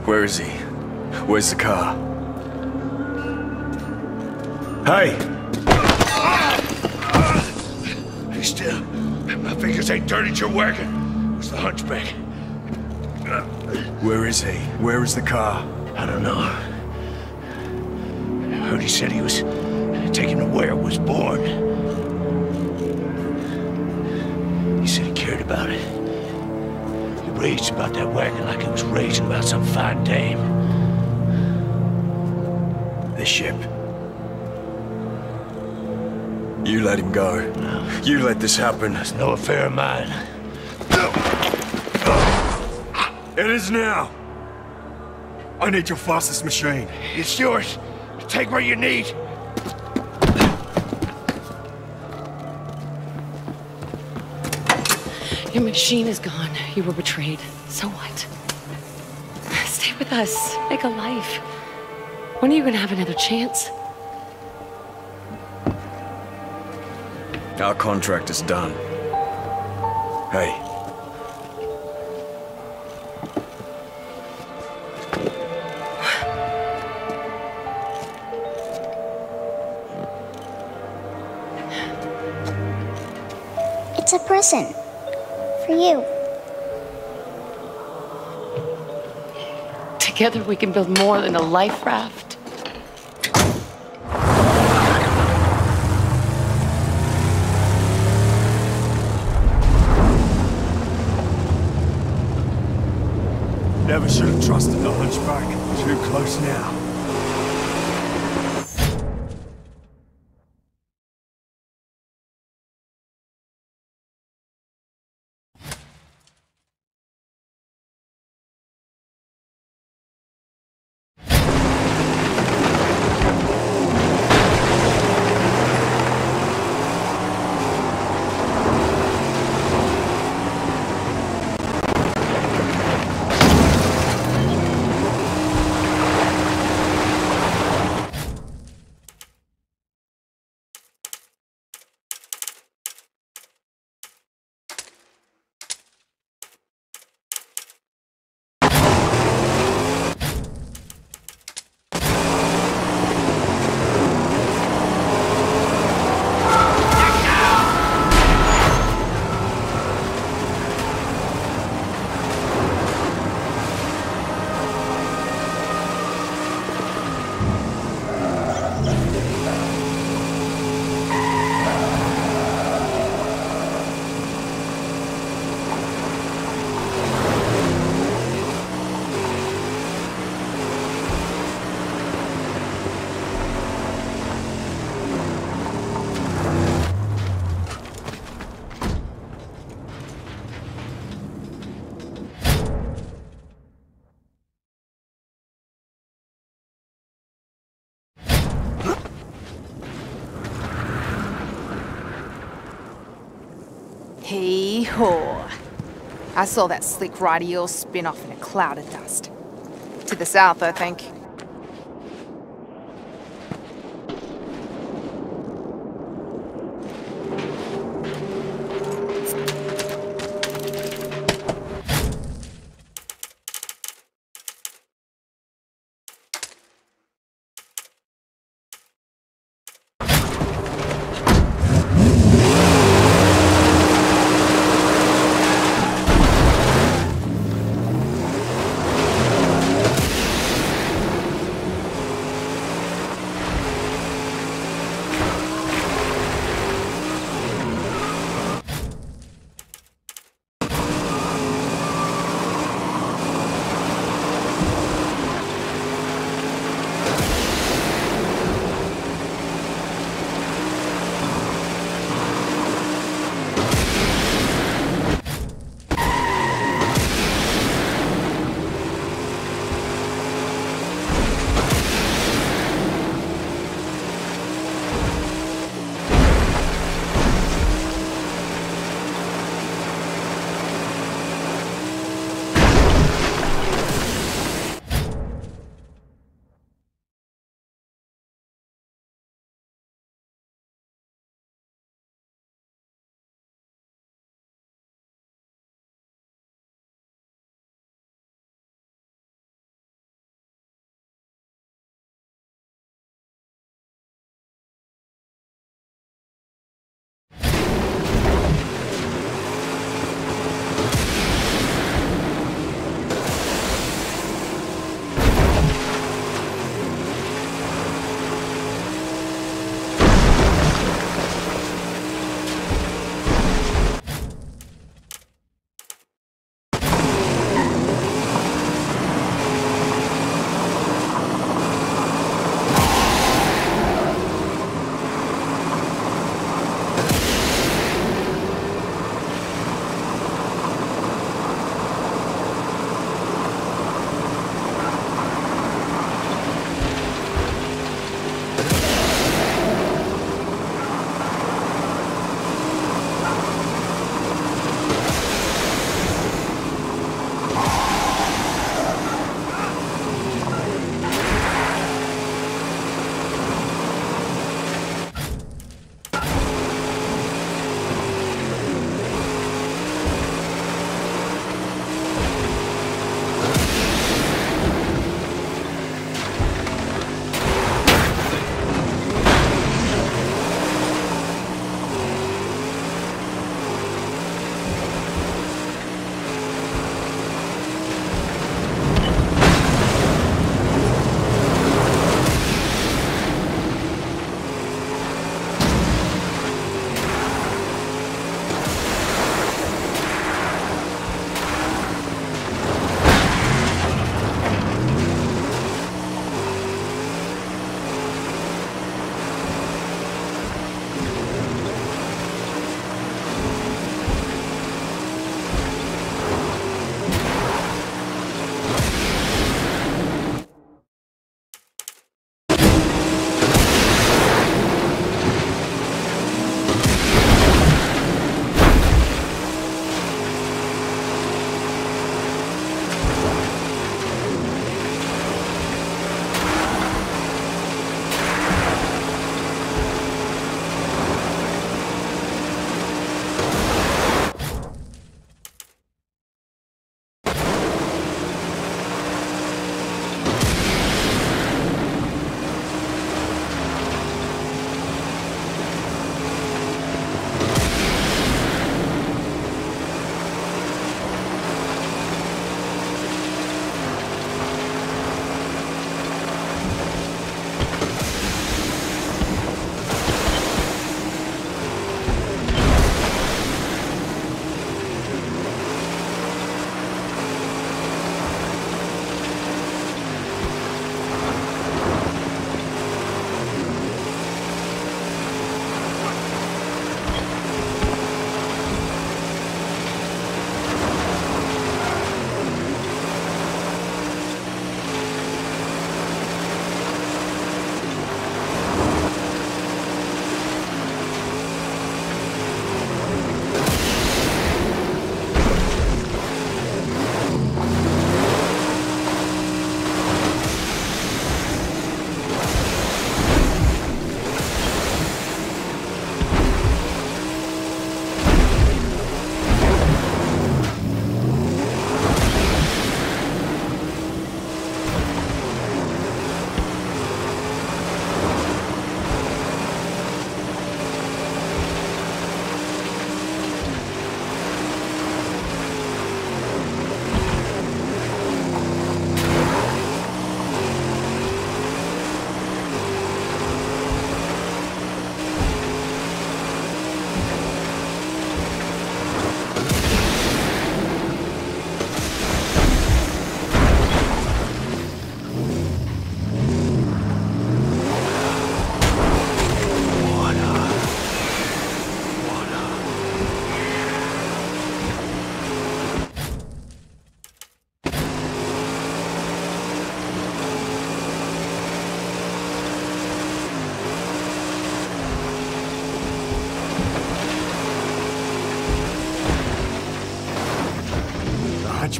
Where is he? Where's the car? Hey! Hey, still. My fingers ain't dirty, you're working. Where's the hunchback? Where is he? Where is the car? I don't know. I heard he said he was taken to where it was born. He said he cared about it. He raged about that wagon like he was raging about some fine dame. The ship. You let him go. No. You let this happen. It's no affair of mine. It is now. I need your fastest machine. It's yours. Take what you need. Your machine is gone. You were betrayed. So what? Stay with us. Make a life. When are you gonna have another chance? Our contract is done. Hey. It's a present. For you. Together we can build more than a life raft. Never should have trusted the hunchback. Too close now. Hee-haw. I saw that slick radio spin off in a cloud of dust. To the south, I think.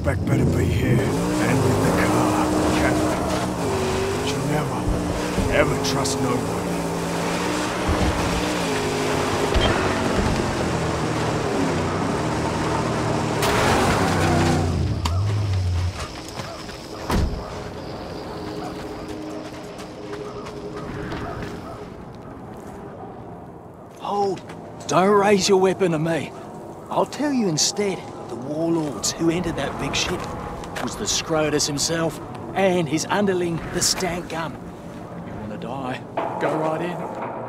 suspect better be here and with the car, Captain. But you never, ever trust nobody. Hold. Don't raise your weapon at me. I'll tell you instead, the warlords who entered that big ship was the Scrotus himself and his underling, the Stank Gum. You wanna die? Go right in.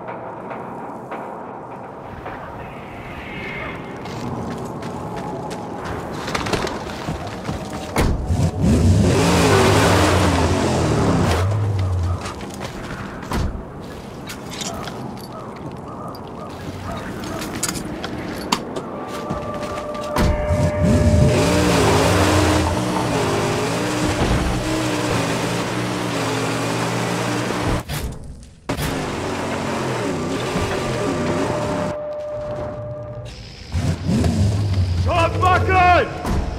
Chumbucket!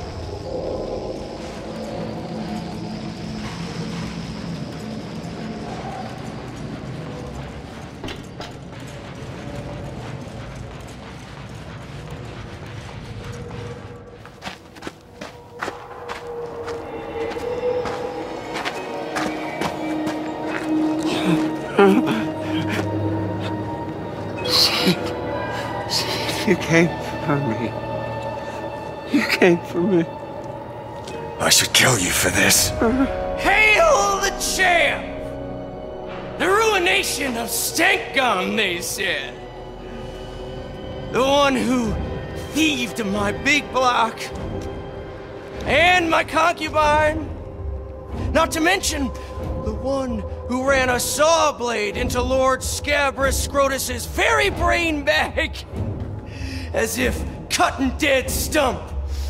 You came for me. You came for me. I should kill you for this. Hail the champ! The ruination of Stank Gum, they said. The one who thieved my big block and my concubine. Not to mention the one who ran a saw blade into Lord Scabrous Scrotus's very brain bag, as if cutting dead stump.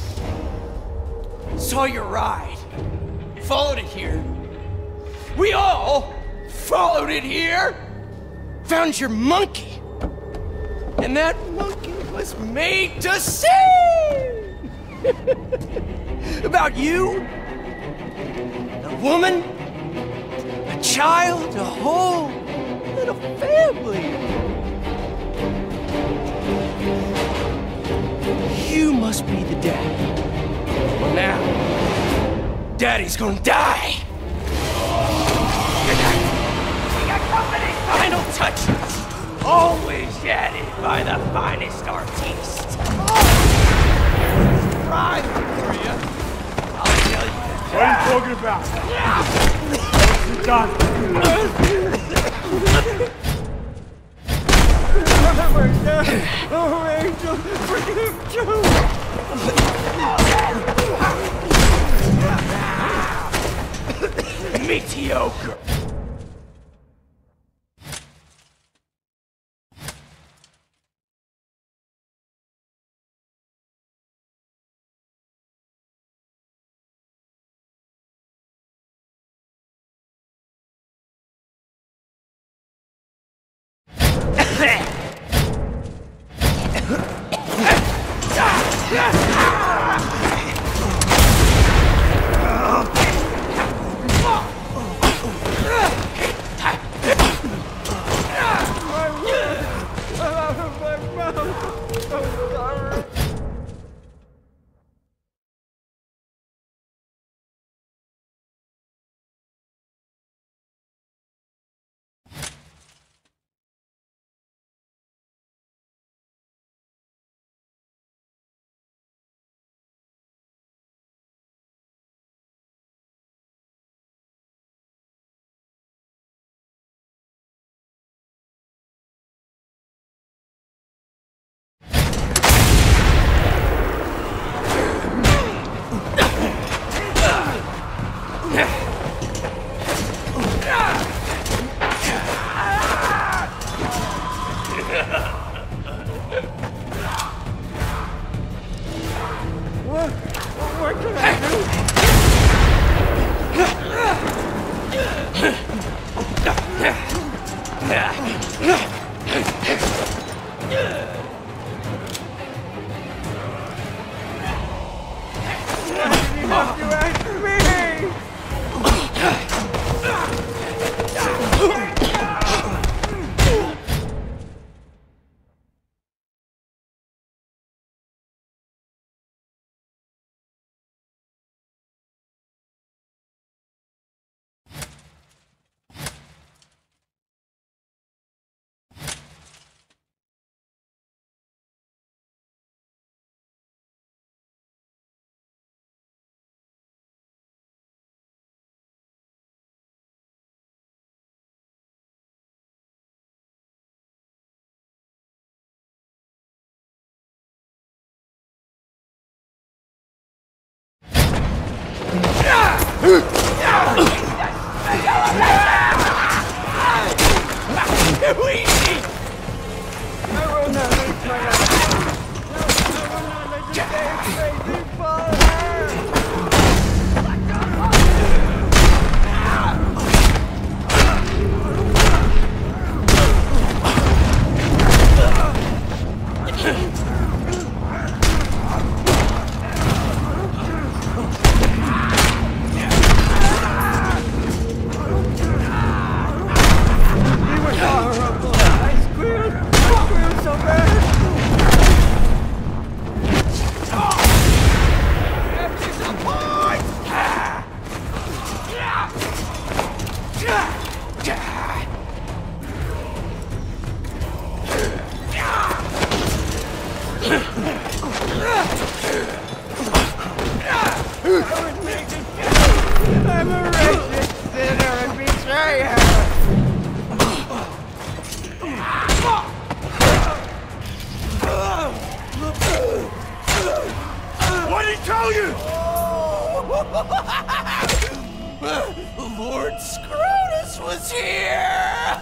Saw your ride, followed it here. We all followed it here. Found your monkey, and that monkey was made to sing about you, a woman, a child, a whole little family. You must be the dad. Well, now, Daddy's gonna die. Good night. We got company. Final touches. Always added by the finest artistes. Friah for you. I'll tell you. What are you talking about? What's it done? Oh, Angel, forgive Joe. Mediocre. I'm a wretched sinner and betrayer! What did he tell you? Lord Scrotus was here!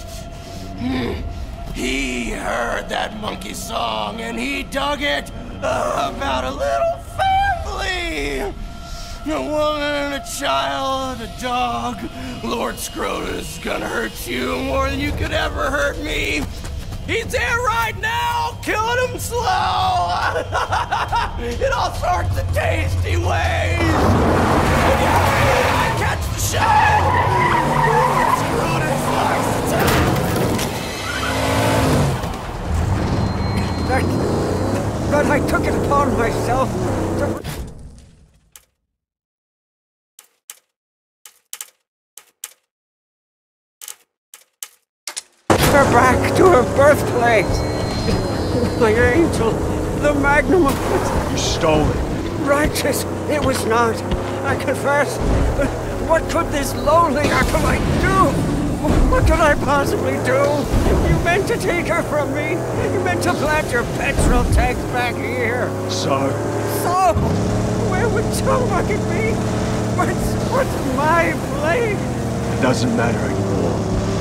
He heard that monkey song and he dug it about a little family! A woman, a child, a dog. Lord Scrotus is gonna hurt you more than you could ever hurt me. He's there right now, killing him slow! In all sorts of tasty ways! Yeah, catch the show! Lord Scrotus likes to But I took it upon myself to... her back to her birthplace. My angel, the magnum of... You stole it. Righteous, it was not. I confess. But what could this lowly acolyte do? What could I possibly do? You meant to take her from me. You meant to plant your petrol tanks back here. So? So? Where would Chumbucket be? What's my place? It doesn't matter anymore.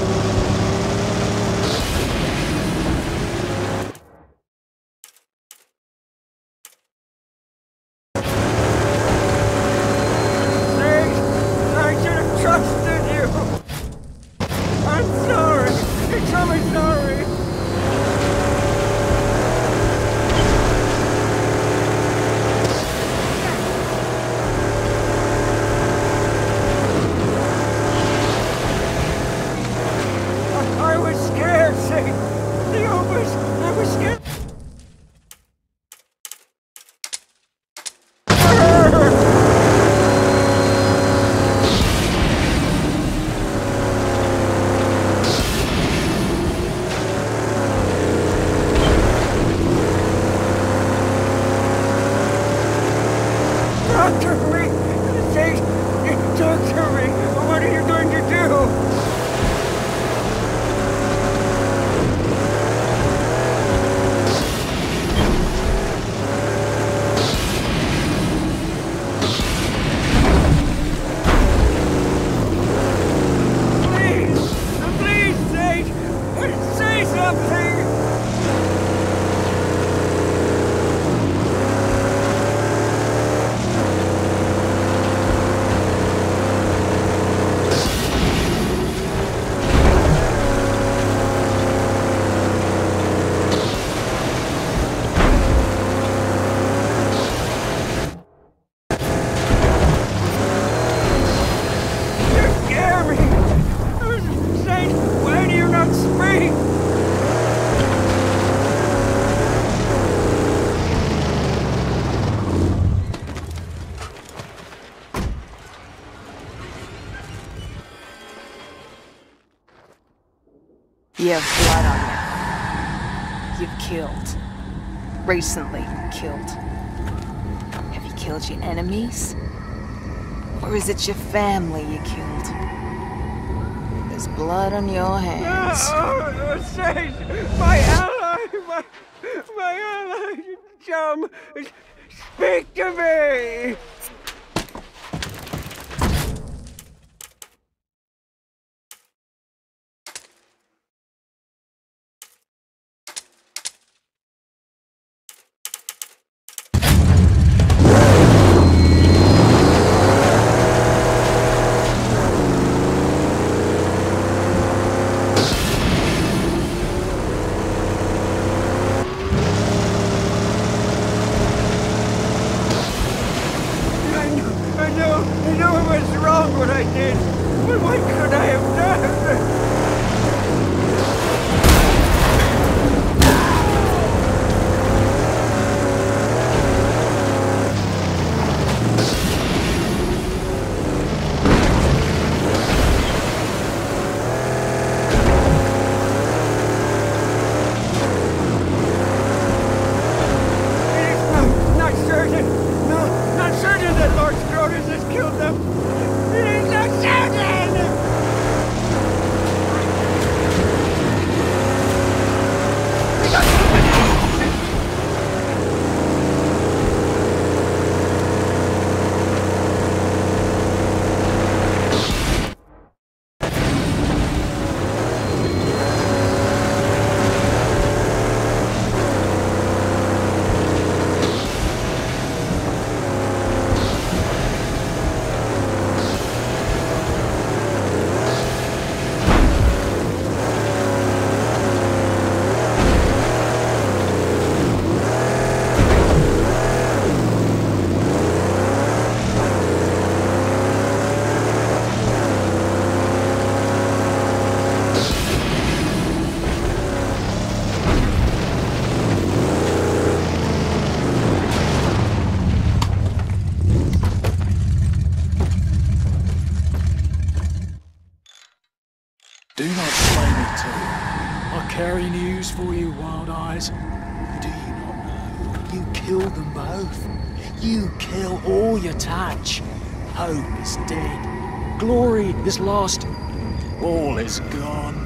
You have blood on you. You've killed. Recently killed. Have you killed your enemies? Or is it your family you killed? There's blood on your hands. No, Sage! My ally! My ally! Chum! Speak to me! I know it was wrong what I did, but what could I have done? Not certain that Lord Scrotus has killed them. It is not certain! Do not slay me too. I carry news for you, Wild Eyes. Do you not know? You killed them both. You kill all you touch. Hope is dead. Glory is lost. All is gone.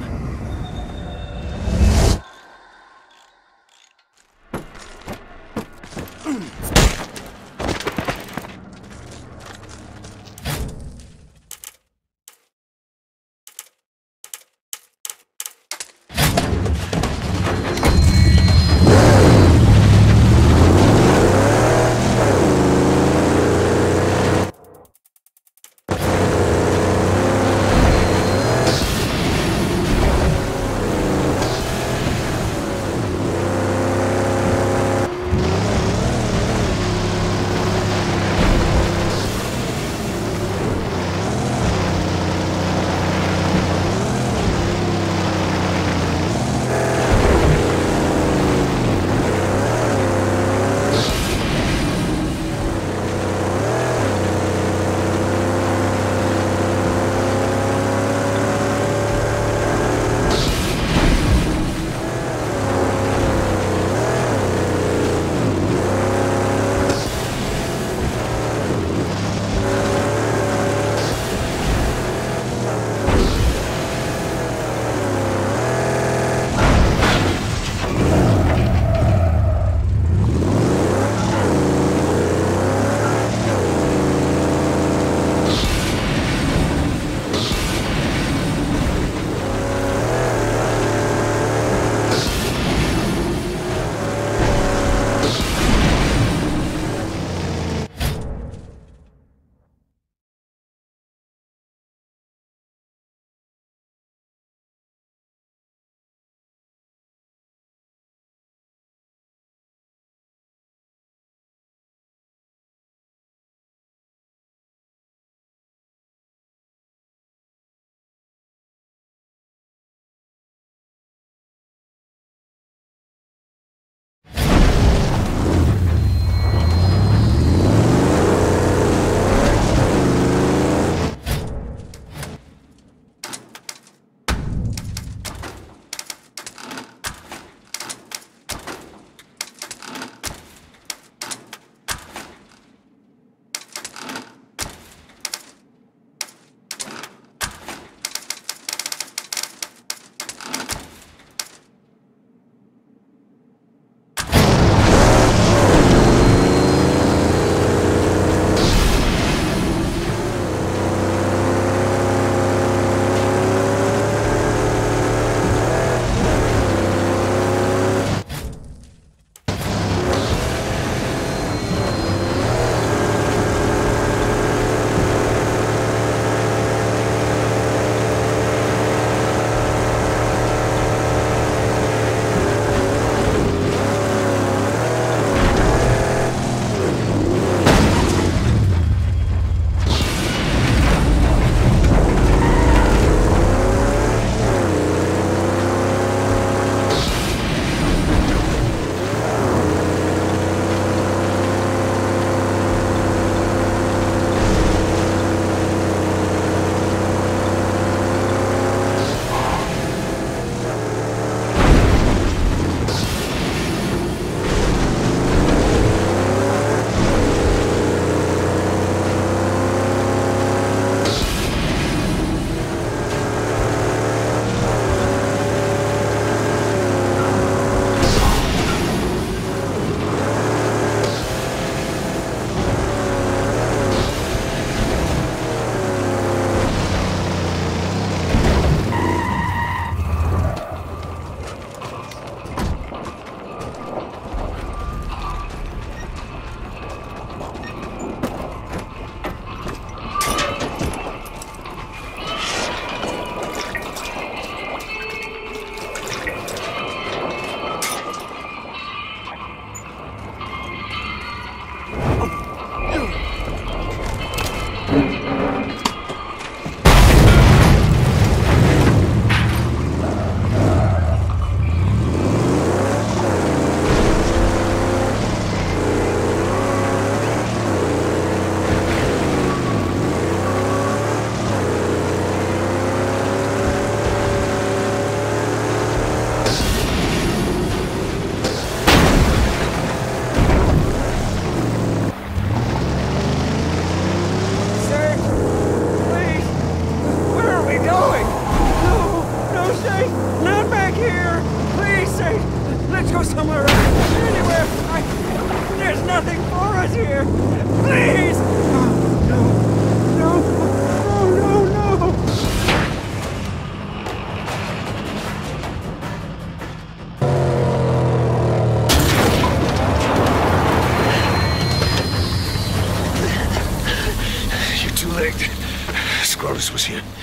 Scrotus was here.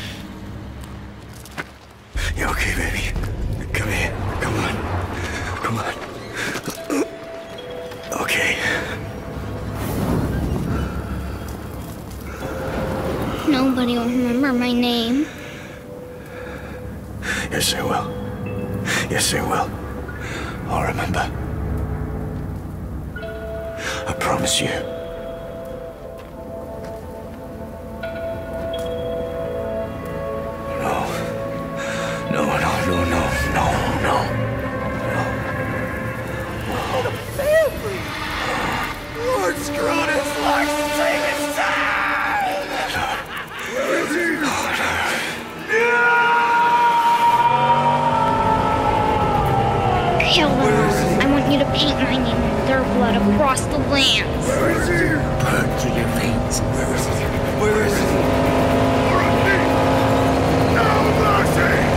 You okay, baby? Come here. Come on. Come on. Okay. Nobody will remember my name. Yes, they will. Yes, they will. I'll remember. I promise you. Lord Scrotus likes to take his time! Where is he? Kill them. I want you to paint my name in their blood across the lands. Where is he? Burn through your veins. Where is he? Where is he? No mercy!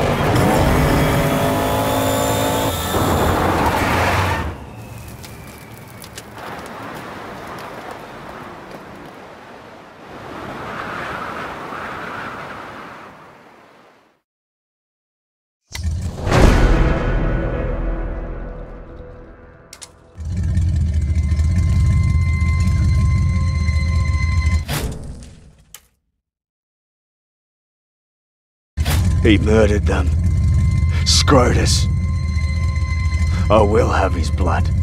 He murdered them. Scrotus. I will have his blood.